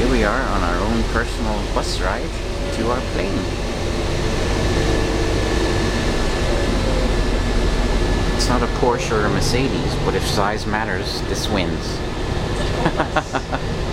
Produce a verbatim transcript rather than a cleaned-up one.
Here we are on our own personal bus ride to our plane. It's not a Porsche or a Mercedes, but if size matters, this wins.